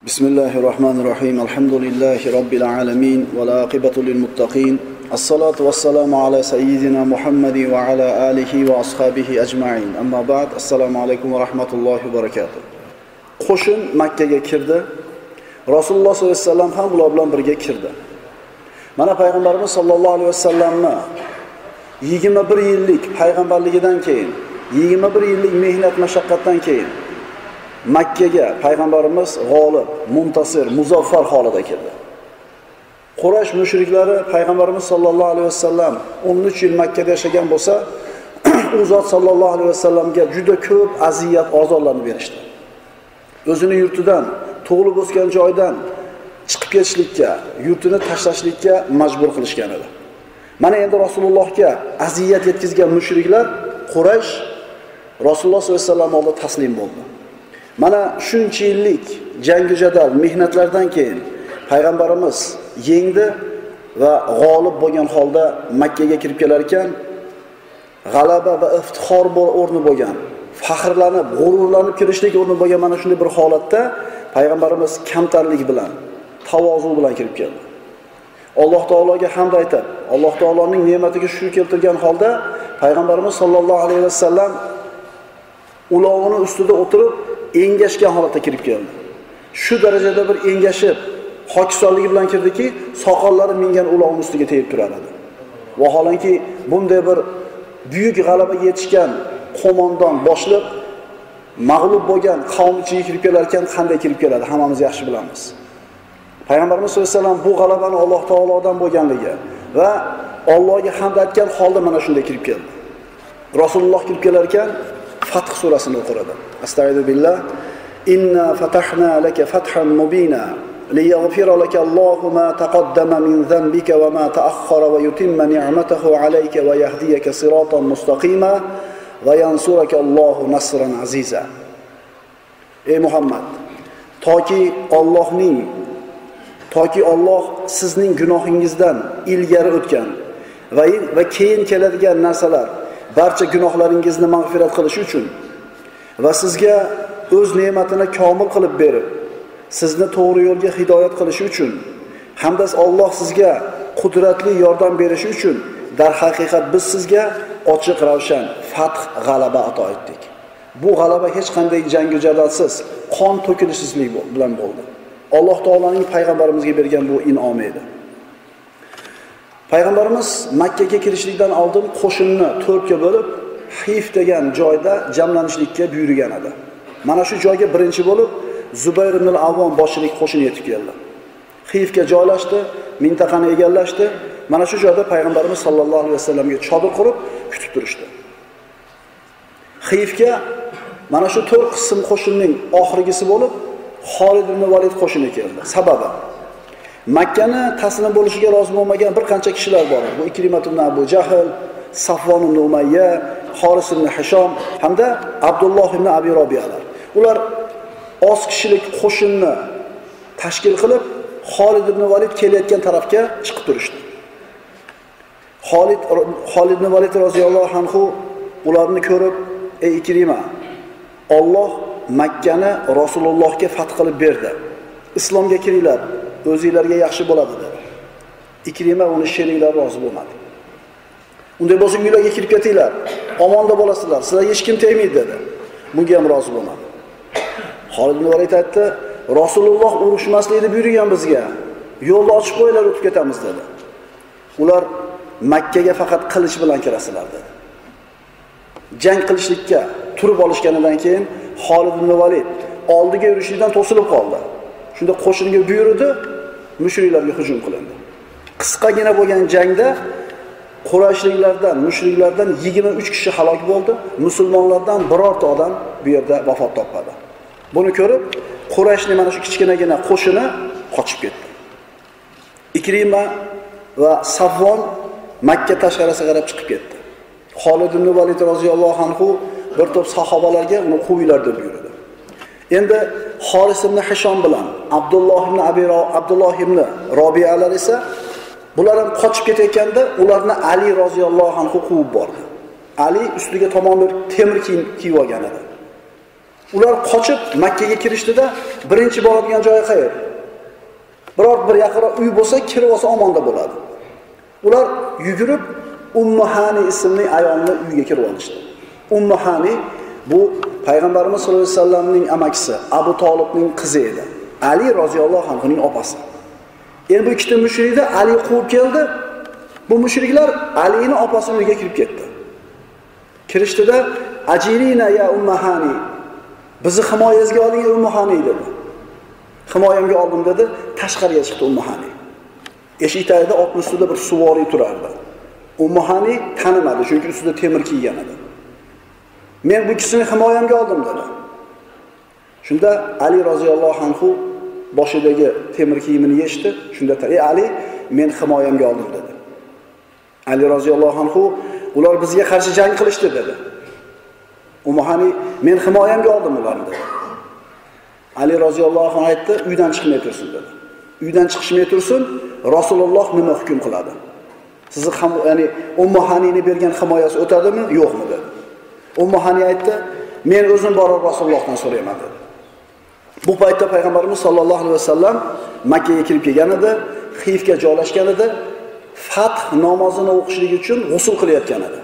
Bismillahirrahmanirrahim. Elhamdülillahi Rabbil alemin. Ve la akibatu lil muttaqin. As-salatu vesselamu ala seyyidina Muhammedi ve ala alihi ve ashabihi ecma'in. Amma ba'd. Assalamu alaikum ve rahmatullahi ve berekatuh. Qo'shin Makkaga kirdi. Rasululloh sollallohu alayhi vasallam ham ular bilan birga kirdi. Mana payg'ambarimiz sollallohu alayhi vasallamni 21 yillik payg'ambarligidan keyin, 21 yillik mehnat mashaqqatdan keyin Makkaga payg'ambarimiz g'olib, muntasir, muzaffar holida keldi. Quraysh mushriklari payg'ambarimiz sollallohu alayhi vasallam 13 yil Makkada yashagan bo'lsa, u zot sollallohu alayhi vasallamga juda ko'p aziyat, ozorlarni berishdi. O'zini yurtidan, tug'ilib o'sgan joydan chiqib ketishlikka, yurtini tashlashlikka majbur qilishgan edi. Mana endi Rasulullohga aziyat yetkazgan mushriklar Quraysh Rasululloh sollallohu alayhi vasallam oldida taslim bo'ldi. Mana shuncha yillik jangi jadal mehnatlardan keyin payg'ambarimiz yengdi va g'olib bo'lgan holda Makkaga kirib kelar ekan, g'alaba va iftixor o'rni bo'lgan, faxrlanib, g'ururlanib kirishlik o'rni bo'lgan mana shunday bir holatda payg'ambarimiz kamtarlik bilan, tavozu bilan kirib keldi. Alloh taologa hamd aytib, Alloh taoloning ne'matiga shukr keltirgan holda payg'ambarimiz sollallohu alayhi vasallam ulovini ustida o'tirib engashgan holatda kirib keldi. Shu darajada bir engashib, hokisonligi bilan kirdiki, soqollari mingan ulovning ustiga tegib turar edi. Vaholanki bunday bir buyuk g'alabaga yetishgan qo'mondon boshliq mag'lub bo'lgan qavm ichiga kirib kelar ekan, qanday kirib keladi, hammamiz yaxshi bilamiz. Payg'ambarimiz sollallohu alayhi vasallam bu g'alabani Alloh taolodan bo'lganligi va Allohga hamd aytgan holda mana shunday kirib keldi. Rasululloh kirib kelar ekan, Fath surasini o'qiradi. Astagfiru billah. Inna fatahna laka fathan mubina liyaghfira laka Allohu ma taqaddama min dhanbika wa ma ta'akhkhara wa yutimma ni'matahu alayka wa yahdiyaka siratan mustaqima va yansuraka Allohu nasran aziza. Ey Muhammad, toki Alloh sizning gunohingizdan ilgari o'tgan va keyin keladigan narsalar barcha gunohlaringizni mag'firat qilish uchun va sizga o'z ne'matini komil qilib berib, sizni to'g'ri yo'lga hidoyat qilish uchun hamda Alloh sizga qudratli yordam berishi uchun dar haqiqat biz sizga ochiq ravshan fath g'alaba ato etdik. Bu g'alaba hech qanday jangi jadalsiz, qon to'kilishsizlik bilan bo'ldi. Alloh taolaning payg'ambarimizga bergan bu in'omi edi. Payg'ambarimiz Makkaga kirishlikdan oldin qo'shinni 4 ga bo'lib, Hif degan joyda jamlanishlikka buyurgan edi. Mana shu joyga birinchi bo'lib Zubayr ibn al-Avvom boshchilik qo'shini yetib keldi. Hifga joylashdi, mintaqani egallashdi. Mana shu joyda payg'ambarimiz sollallohu alayhi vasallamga chodir qurib kutib turishdi. Hifga mana shu 4 qism qo'shinning oxirgisi bo'lib Xolid ibn Valid qo'shini keldi. Sababi Makkani taslim bo'lishiga rozi bo'lmagan bir qancha kishilar bor. Bu Ikrimat ibn Abu Jahl, Safvon ibn Umayya, Horis ibn Hishom hamda Abdulloh ibn Abi Robiyalar. Ular oz kishilik qo'shinni tashkil qilib, Xolid ibn Valid kelayotgan tarafga chiqib turishdi. Xolid ibn Valid roziyallohu anhu ularni ko'rib, "Ey Ikrima, Alloh Makkani Rasulullohga fath qilib berdi. Islomga kiringlar, o'zingizlarga yaxshi bo'ladi" dedi. Ikrima uni sheriklari rozi bo'lmadi. Unday bo'lsa uylarga kirib ketinglar, omonda bo'lasizlar, sizlarga hech kim tegmaydi dedi. Bunga ham rozi bo'lmadi. Xolid ibn Valid aytdi, "Rasululloh urushmaslikni buyurgan bizga. Yo'lni ochib qo'yinglar, o'tib ketamiz" dedi. Ular Makkaga faqat qilich bilan kirasizlar dedi. Jang qilishlikka turib olishganidan keyin Xolid ibn Valid oldiga yurishlikdan to'silib qoldi. Shunda qo'shinga buyurdi, mushriklarga hujum qilindi. Qisqagina bo'lgan jangda Qurayshliklardan, mushriklardan 23 kishi halok bo'ldi. Musulmonlardan birorta odam bu yerda vafot topmadi. Buni ko'rib, Qurayshning mana shu kichkinagina qo'shini qochib ketdi. Ikrima va Safvon Makka tashqarisiga qarab chiqib ketdi. Xolid ibn Valid roziyallohu anhu bir to'p sahobalarga uni quvinglar deb buyurdi. Endi Horis ibn Hishom bilan Abdulloh ibn Robiyalar esa bular ham qochib ketayotganda ularni Ali roziyallohu anhu quvib bordi. Ali ustiga tomon bir temir kiyib olgan edi. Ular qochib Makka ga kirishdida birinchi boradigan joyi qayer? Biror bir yaqinroq uy bo'lsa, kirib olsa omonda bo'ladi. Ular yugurib Ummu Hani ismli ayolning uyiga kirib olishdi. Ummu Hani bu Payg'ambarimiz sollallohu alayhi vasallamning amakisi, Abu Talibning qizi edi. Ali roziyallohu anhuning opasi. Endi bu ikkita mushrikda Ali quvib keldi. Bu mushriklar Alining opasining uyiga kirib ketdi. Kirishdida "Ajirina ya Ummu Hani, bizni himoyangizga oling Ummu Hani" dedi. Himoyamga oldim dedi, tashqariga chiqdi Ummu Hani. Eshik tagida otning ustida bir suvoriy turardi. Ummu Hani tanimadi, chunki ustida temir kiygan edi. Men bu kishini himoyamga oldim dedi. Shunda Ali roziyallohu anhu boshidagi temir kiyimini yechdi. Shunda "Ey Ali, men himoyamga oldim" dedi. Ali roziyallohu anhu ular bizga qarshi jang qilishdi dedi. Ummu Hani men himoyamga oldim ularni dedi. Ali roziyallohu anhu aytdi, uydan chiqmay tursin dedi. Uydan chiqishmay tursin, Rasululloh nima hukm qiladi? Sizni ya'ni Ummu Hanini bergan himoyasi o'tadimi, yo'qmi dedi. Ummu Hani aytdi, men o'zim borib Rasulullohdan so'rayman dedi. Bu paytda Payg'ambarimiz sollallohu alayhi vasallam Makka ga kirib kelgan edi, Xifga joylashgan edi, Fath namozini o'qishlik uchun g'usl qilayotgan edi.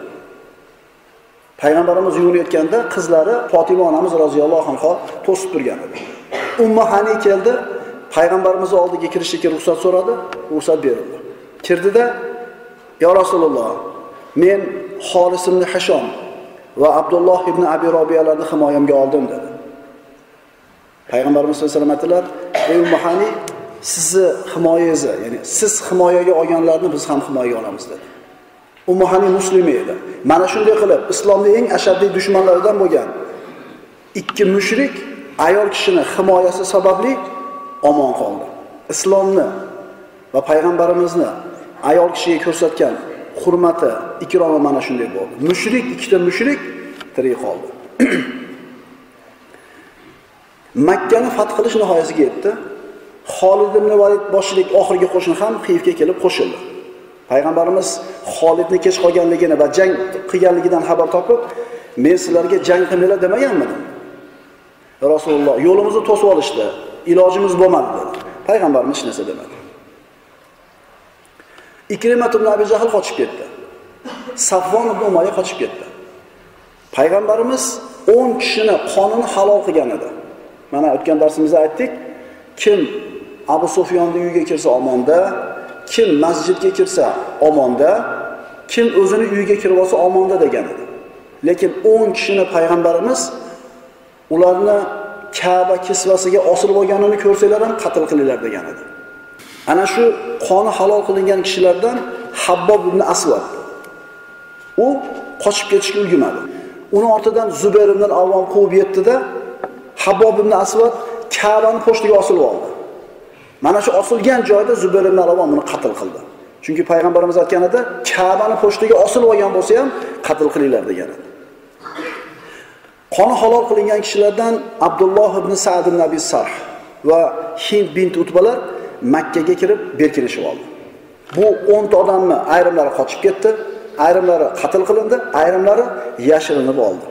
Payg'ambarimiz yuvinayotganda qizlari Fatima onamiz roziyallohu anha to'sib turgan edi. Ummu Hani keldi, Payg'ambarimiz oldiga kirishga ruxsat so'radi, ruxsat berildi. Kirdida, "Ya Rasululloh, men Xolis ibn Hishom va Abdulloh ibn Abi Robiyalarni himoyamga oldim" dedi. Payg'ambarimiz sollallohu alayhi vasallam aytdilar, "Ey Ummu Hani, sizni himoyangizni, ya'ni siz himoyaga olganlarni biz ham himoyaga olamiz" dedi. Ummu Hani muslima edi. Mana shunday qilib islomning eng ashaddiy dushmanlaridan bo'lgan ikki mushrik ayol kishining himoyasi sababli omon qoldi. Islomni va payg'ambarimizni ayol kishiga ko'rsatgan hurmati, ikromi mana shunday bo'ldi. Mushrik, ikkita mushrik tirik qoldi. Makkani fath qilish nihoyasiga yetdi. Xolid ibn Valid boshchilik oxirgi qo'shin ham Xifga kelib qo'shildi. Payg'ambarimiz Xolidni kech qolganligini va jang qilganligidan xabar topib, "Men sizlarga jang qilinglar demaganmidim? Rasululloh yo'limizni to'sib olishdi, ilojimiz bo'lmadi" dedi. Payg'ambarimiz hech narsa demadi. Ikrimat ibn Abi Jahl qochib ketdi. Safvon ibn Umayya qochib ketdi. Payg'ambarimiz 10 kishini qonini halol qilgan edi. Mana o'tgan darsimizda aytdik, kim Abu Sufyonning uyiga kirsa omonda, kim masjidga kirsa omonda, kim o'zini uyiga kirib olsa omonda degan edi. Lekin 10 kishini payg'ambarimiz ularni Ka'ba kisvasiga osilib olganini ko'rsanglar ham qatl qilinglar degan edi. Ana shu qoni halol qilingan kishilardan Habbob ibn Aswad. U qochib ketishga ulgurmadi. Uni ortidan Zubayr ibn Avvom quvib yetdi-da, Habbob ibn Aswad Ka'baning po'shtiga osilib oldi. Mana shu osilgan joyda Zubayr ibn Avvom uni qatl qildi. Chunki payg'ambarimiz aytganida Ka'baning po'shtiga osilib olgan bo'lsa ham qatl qilinglar degan edi. Qoni halol qilingan kishilardan Abdulloh ibn Sa'd ibn Abi Sarh va Hind bint Utbalar Makka ga kirib berkinishib oldi. Bu 10 ta odamni ayrimlari qochib ketdi, ayrimlari qatl qilindi, ayrimlari yashirinib oldi.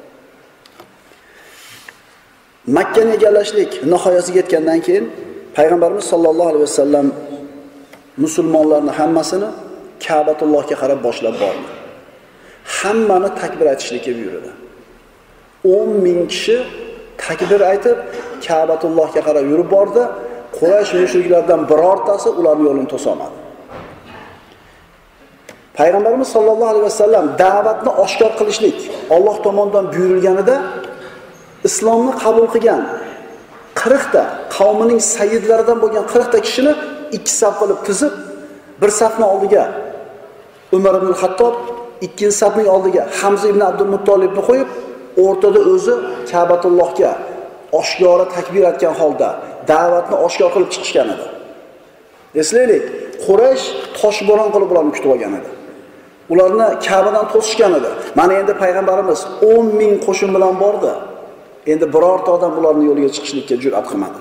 Makkani egallashlik nihoyasiga yetgandan keyin Payg'ambarimiz sollallohu alayhi vasallam musulmonlarning hammasini Ka'batullohga qarab boshlab bordi. Hammani takbir aytishlikka buyurdi. 10,000 kishi takbir aytib Ka'batullohga qarab yurib bordi. Quraysh mushriklardan birortasi ularning yo'lini to'solmadi. Payg'ambarimiz sollallohu alayhi vasallam da'vatni oshkor qilishlik Alloh tomonidan buyurilganida islomni qabul qilgan 40 ta qavmining sayyidlaridan bo'lgan 40 ta kishini ikki saf qilib tizib, bir safning oldiga Umar ibn Xattob, ikkinchi safning oldiga Hamza ibn Abdul Muttolibni qo'yib, o'rtada o'zi Ka'batullohga oshkora takbir aytgan holda da'vatni oshkor qilib chiqishgan edi. Eslaylik, Quraysh toshbo'ron qilib ularni kutib olgan edi. Ularni Ka'badan to'sishgan edi. Mana endi payg'ambarimiz 10,000 qo'shin bilan bordi. Endi birorta odam ularning yo'liga chiqishlikka jur'at qilmadi.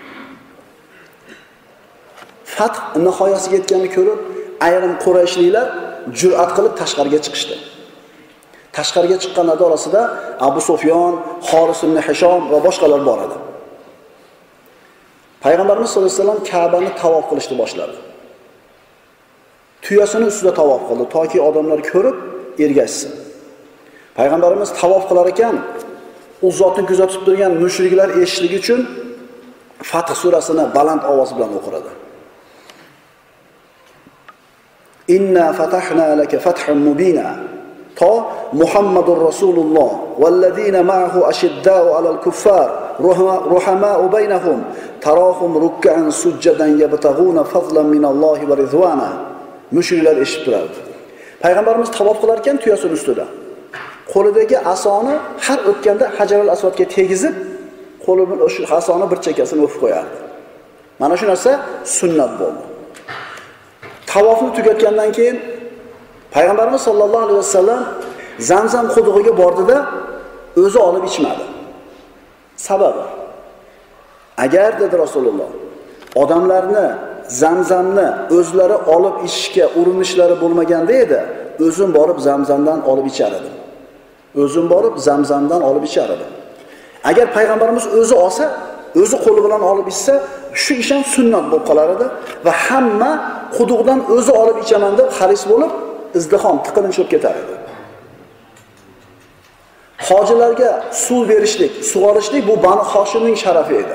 Fath nihoyasiga yetganini ko'rib, ayrim Qurayshliklar jur'at qilib tashqariga chiqishdi. Tashqariga chiqqanlar orasida Abu Sufyon, Xoris ibn Hishom va boshqalar bor edi. Payg'ambarimiz sollallohu alayhi vasallam Ka'bani tavof qilishni boshladi. Tuyasini ustida tavof qildi, toki odamlar ko'rib ergashsin. Payg'ambarimiz tavof qilar ekan, u zotni kuzatib turgan mushriklar eshitishligi uchun Fath surasini baland ovoz bilan o'qiradi. Inna fatahna laka fathan mubina. To Muhammadur Rasululloh vallazina ma'ahu ashidda'u 'alal kuffar ruhama'u baynahum tarahum ruk'an sujjadan yabtaghuna fadlan minallohi va ridwana. Mushriklar eshitib turardi. Payg'ambarimiz tavof qilar ekan tuyasining ustida. Qo'lidagi asoni har o'tganda Hajarul Aswadga tegizib, qo'li bilan o'sha asoni bir chekkasini o'pib qo'yardi. Mana shu narsa sunnat bo'ldi. Tavofni tugatgandan keyin Payg'ambarimiz sollallohu alayhi vasallam Zamzam qudug'iga bordida o'zi olib ichmadi. Sababi: agar dedi Rasululloh, odamlarni Zamzamni o'zlari olib ichishga urinishlari bo'lmaganda edi, o'zim borib Zamzamdan olib ichar edim. O'zim borib Zamzamdan olib ichar edim. Agar payg'ambarimiz o'zi olsa, o'zi qo'li bilan olib ichsa, shu ish ham sunnat bo'lib qolar edi va hamma quduqdan o'zi olib ichaman deb xaris bo'lib, izdihom tiqilinch bo'lib ketar edi. Hojilarga suv berishlik, sug'orishlik bu Banu Hoshimning sharafi edi.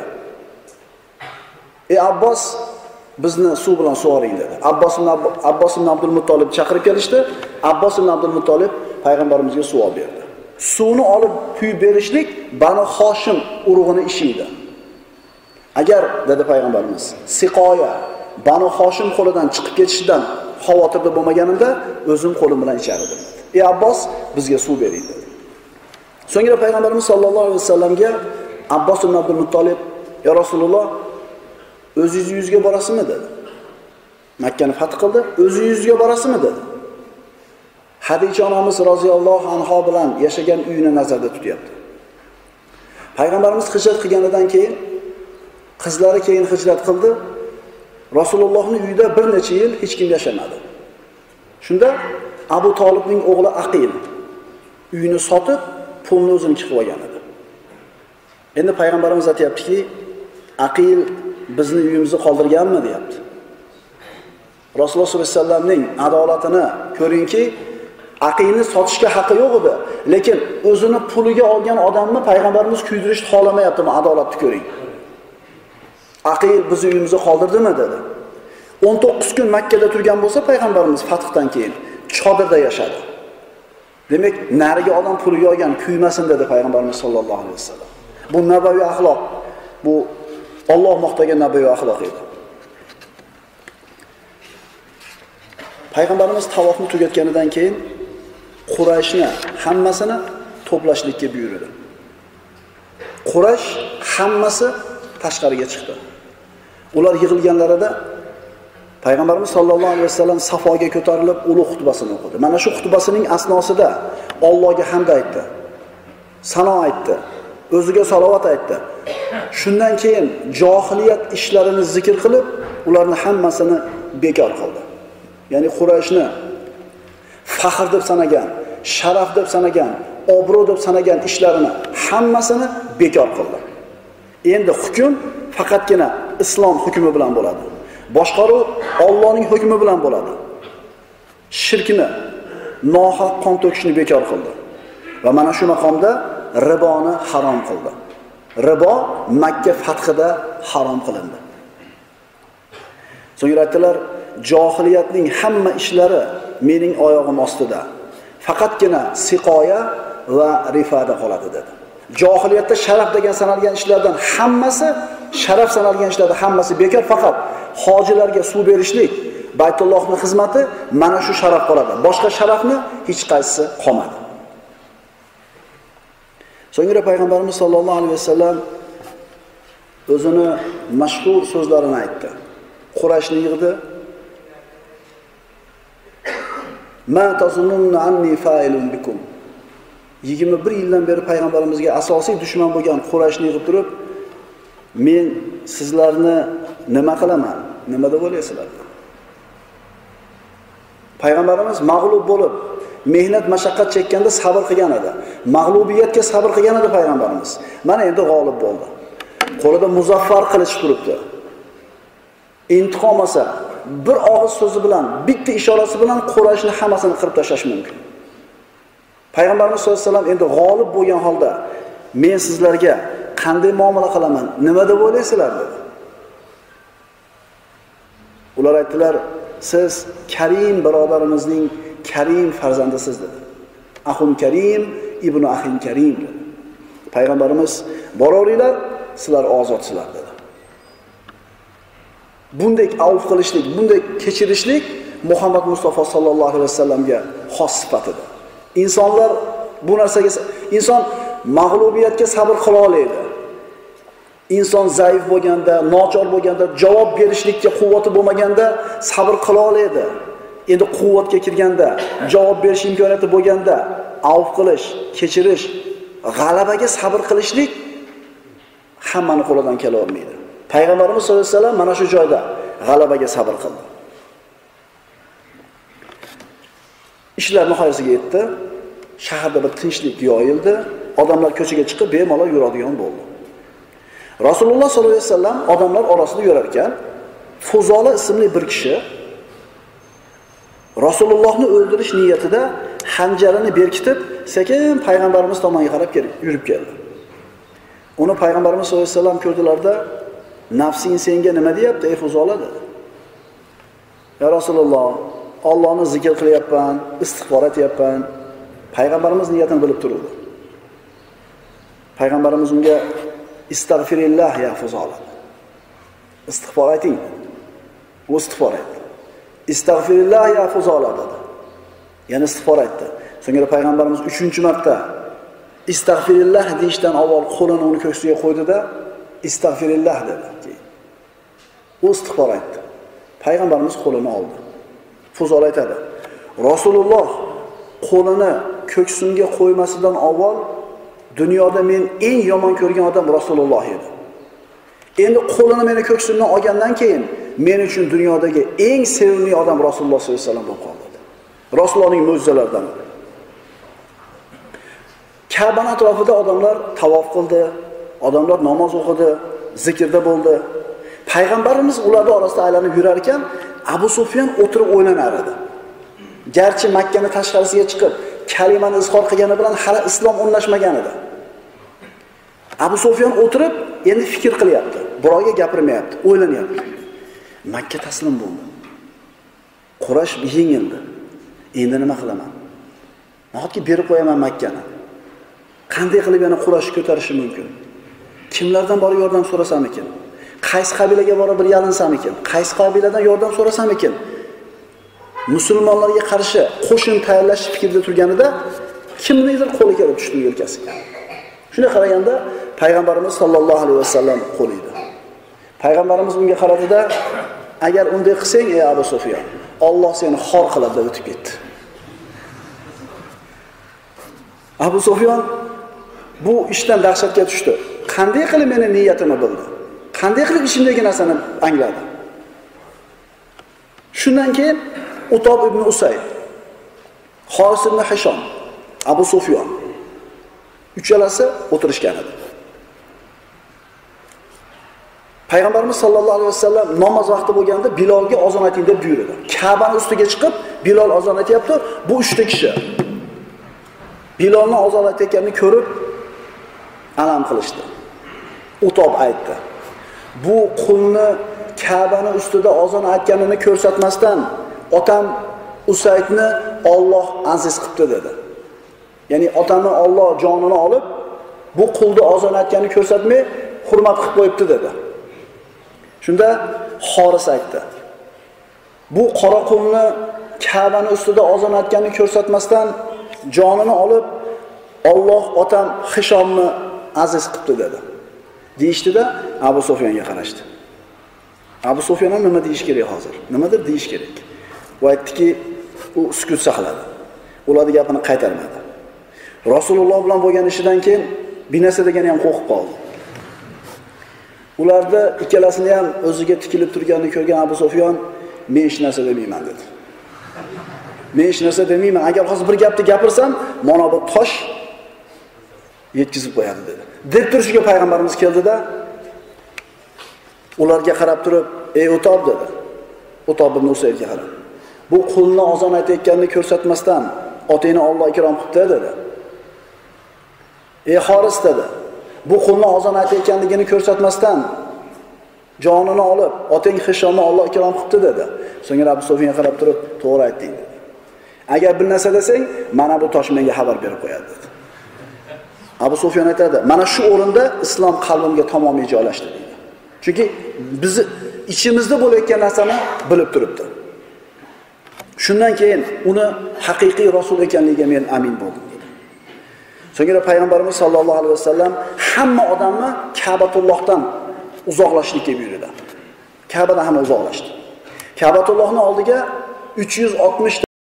Abbos bizni suv bilan sug'oring dedi. Abbos ibn Abdul Muttolib chaqirib kelishdi. Abbos ibn Abdul Muttolib payg'ambarimizga suv olib berdi. Suvni olib quyib berishlik Banu Hoshim urug'ini ishi edi. Agar dedi payg'ambarimiz, siqoya Banu Hoshim qo'lidan chiqib ketishidan xavotirda bo'lmaganimda o'zim qo'lim bilan ichar edim. Abbos bizga suv bering dedi. So'ngra payg'ambarimiz sollallohu alayhi vasallamga Abbos ibn Abdul Muttolib, "Ya Rasululloh, o'zingizga borasizmi?" dedi. Makkani fath qildi, o'zingizga borasizmi dedi. Hadicha onamiz roziyallohu anha bilan yashagan uyini nazarda tutyapti. Payg'ambarimiz hijrat qilganidan keyin qizlari keyin hijrat qildi. Rasulullohning uyida bir necha yil hech kim yashamadi. Shunda Abu Talibning o'g'li Aqil uyini sotib, pulni o'zini chiqib olgan edi. Endi payg'ambarimiz aytayaptiki, Aqil bizni uyimizni qoldirganmi deyapti. Rasululloh sollallohu alayhi vasallamning adolatini ko'ringki, Aqilni sotishga haqqi yo'q edi, lekin o'zini puliga olgan odamni payg'ambarimiz kuydirishni xohlamayaptimi? Adolatni ko'ring. Aqil bizni uyimizni qoldirdimi dedi. 19 kun Makka da turgan bo'lsa payg'ambarimiz fathdan keyin chodirda yashadi. Demak, nariga odam puliga olgan kuymasin dedi payg'ambarimiz sollallohu alayhi vasallam. Bu nabaviy axloq. Bu Alloh maqtagan nabaviy axloq edi. Payg'ambarimiz tavofni tugatganidan keyin Qurayshni hammasini to'plashlikka buyurdi. Quraysh hammasi tashqariga chiqdi. Ular yig'ilganlarida payg'ambarimiz sollallohu alayhi vasallam Safoga ko'tarilib ulug' xutbasini o'qidi. Mana shu xutbasining asnosida Allohga hamd aytdi, sano aytdi, o'ziga salovat aytdi. Shundan keyin johiliyat ishlarini zikr qilib, ularni hammasini bekor qildi. Ya'ni Qurayshni faxr deb sanagan, sharaf deb sanagan, obro' deb sanagan ishlarini hammasini bekor qildi. Endi hukm faqatgina islom hukmi bilan bo'ladi. Boshqaruv Allohning hukmi bilan bo'ladi. Shirkni, nohaq qon to'kishni bekor qildi. Va mana shu maqomda riboni harom qildi. Ribo Makka fathida harom qilindi. So'ngra aytdilar, johiliyatning hamma ishlari mening oyog'im ostida. Faqatgina siqoya va rifada qoladi dedi. Johiliyatda sharaf degan sanalgan ishlardan hammasi, sharaf sanalgan ishlardan hammasi bekor, faqat hojilarga suv berishlik, Baytullohning xizmati mana shu sharaf qoladi. Boshqa sharafni hech qaysisi qolmadi. So'ngra payg'ambarimiz sollallohu alayhi vasallam o'zini mashhur so'zlarini aytdi. Qurayshni yig'di. Ma tazunnunna anni fa'ilun bikum. 21 yildan beri payg'ambarimizga asosiy dushman bo'lgan Qurayshni yig'ib turib, men sizlarni nima qilaman? Nima deb o'ylaysizlar? Payg'ambarimiz mag'lub bo'lib, mehnat mashaqqat chekkanda sabr qilgan edi. Mag'lubiyatga sabr qilgan edi payg'ambarimiz. Mana endi g'olib bo'ldi. Qo'lida muzaffar qilich turibdi. Intiqom olsa, bir og'iz so'zi bilan, bitta ishorasi bilan Qurayshni hammasini qirib tashlash mumkin. Payg'ambarimiz sollallohu alayhi vasallam endi g'olib bo'lgan holda men sizlarga qanday muomala qilaman, nima deb o'ylaysizlar dedi. Ular aytdilar, siz Karim birodarimizning Karim farzandisiz dedi. Ahun Karim, ibnu Ahin Karim dedi. Payg'ambarimiz boraveringlar, sizlar ozodsizlar dedi. Bunday avf qilishlik, bunday kechirishlik Muhammad Mustafa sallallohu alayhi vasallamga xos sifatidir. İnsanlar bu narsaga inson mag'lubiyatga sabr qila oladi. İnson zaif bo'lganda, nochor bo'lganda, javob berishlikka quvvati bo'lmaganda sabr qila oladi. Endi quvvatga kirganda, javob berish imkoniyati bo'lganda, avf qilish, kechirish, g'alabaga sabr qilishlik hammani qo'lidan kela olmaydi. Payg'ambarimiz sollallohu alayhi vasallam mana shu joyda g'alabaga sabr qildi. Ishlar nihoyasiga yetdi. Shaharda bir tinchlik yoyildi. Odamlar ko'chaga chiqib bemalol yuradigan bo'ldi. Rasululloh sollallohu alayhi vasallam odamlar orasida yurar ekan, Fuzola ismli bir kishi Rasulullohni o'ldirish niyatida hanjarini berkitib, sekin payg'ambarimiz tomonga qarab yurib keldi. Uni payg'ambarimiz sollallohu alayhi vasallam ko'rdilarda, "Nafsing senga nima deyapti, ey Fuzola?" dedi. "Ya Rasululloh, Allohni zikr qilyapman, istig'for etyapman." Payg'ambarimiz niyatini bilib turdi. Payg'ambarimiz unga "Istagfirillah ya Fuzola." Istig'for ayting. U istig'for aytdi. "Istagfirillah ya Fuzola" dedi. Yana istig'for aytdi. So'ngra payg'ambarimiz 3-marta "Istagfirillah" deyishdan avval qo'lini uni ko'ksiga qo'ydi-da, "Istagfirillah" dedi. U istig'for aytdi. Payg'ambarimiz qo'lini oldi. Fuzola aytadi: "Rasululloh qo'lini ko'ksimga qo'ymasidan avval dunyoda men eng yomon ko'rgan odam Rasululloh edi. Endi qo'lini meni ko'ksimdan olgandan keyin men uchun dunyodagi eng sevimli odam Rasululloh sollallohu alayhi vasallam bo'lib qoldi." Rasulullohning mo'jizalaridan. Ka'bani atrofida odamlar tavof qildi, odamlar namoz o'qidi, zikrda bo'ldi. Payg'ambarimiz ularning orasida aylanib yurar ekan, Abu Sufyan o'tirib o'ylanar edi. Garchi Makkani tashqarisiga chiqib kalimani izhor qilgani bilan hali islom o'rnashmagan edi. Abu Sufyan o'tirib endi fikr qilyapti. Birovga gapirmayapti, o'ylanyapti. Makka taslim bo'ldi. Quraysh yengildi. Endi nima qilaman? Nahotki berib qo'yaman Makkani. Qanday qilib yana Qurayshni ko'tarishim mumkin? Kimlardan borib yordam so'rasam ekan? Qaysi qabilaga borib bir yalinsam ekan? Qaysi qabiladan yordam so'rasam ekan? Musulmonlarga qarshi qo'shin tayyorlash fikrida turganida kimningdir qo'li kelib tushdi yelkasiga. Shuna qaraganda payg'ambarimiz sollallohu alayhi vasallam qo'lida. Payg'ambarimiz unga qaradida, "Agar unday qilsang, ey Abu Sufyan, Alloh seni xor qiladi" deb o'tib ketdi. Abu Sufyan bu ishdan dahshatga tushdi. Qanday qilib meni niyatimni bildi? Qanday qilib ishimdagi narsani angladi? Shundan keyin Utob ibn Usayd, Xoris ibn Hishom, Abu Sufyan uchalasi o'tirishgan edi. Payg'ambarimiz sollallohu alayhi vasallam namoz vaqti bo'lganda Bilolga ozon ayting deb buyurdi. Ka'bani ustiga chiqib Bilol ozon aytyapti. Bu 3 ta kishi Bilolning ozon aytayotganini ko'rib alam qilishdi. Utob aytdi: "Bu qulni Ka'bani ustida ozon aytganini ko'rsatmasdan otam Usaydni Alloh aziz qilibdi" dedi. Ya'ni otamni Alloh jonini olib, bu qulni ozon aytganini ko'rsatmay hurmat qilib qo'yibdi dedi. Shunda Xoris aytdi: "Bu qora qulni Ka'bani ustida ozon aytganini ko'rsatmasdan jonini olib, Alloh otam Hishomni aziz qilibdi" dedi. Deyishdida Abu Sufyonga qarashdi. Abu Sufyon ham nima deyish kerak hozir? Nimadir deyish kerak. Va aytdiki, u sukut saqladi. Ularning gapini qaytarmadi. Rasululloh bilan bo'lgan ishidan keyin binasi degani ham qo'rqib qoldi. Ularda ikkalasini ham o'ziga tikilib turganini ko'rgan Abu Sufyon, "Men hech narsa demayman" dedi. Men hech narsa demayman. Agar hozir bir gapni gapirsam, mana bu tosh yetkizib qo'yadi dedi. Deb turishiga payg'ambarimiz keldida ularga qarab turib, "Ey Utob" dedi. Utob ibn Usaydga qarab. "Bu qulni ozon aytayotganini ko'rsatmasdan otangni Alloh ikrom qildi" dedi. "Ey Xoris" dedi. "Bu qulni ozon aytayotganligini ko'rsatmasdan jonini olib, otang Hishomni Alloh ikrom qildi" dedi. So'ngra Abu Sufyonga qarab turib, "To'g'ri aytding" dedi. "Agar bir narsa desang, mana bu tosh menga xabar berib qo'yadi" dedi. Abu Sufyon aytadi, "Mana shu o'rinda islom qalbimga tamomiy joylashdi" dedi. Chunki biz ichimizda bo'layotgan narsani bilib turibdi. Shundan keyin uni haqiqiy rasul ekanligiga men amin bo'ldim dedi. So'ngra payg'ambarimiz sollallohu alayhi vasallam hamma odamni Ka'batullohdan uzoqlashishga buyurdi. Ka'badan ham uzoqlashdi. Ka'batullohning oldiga 360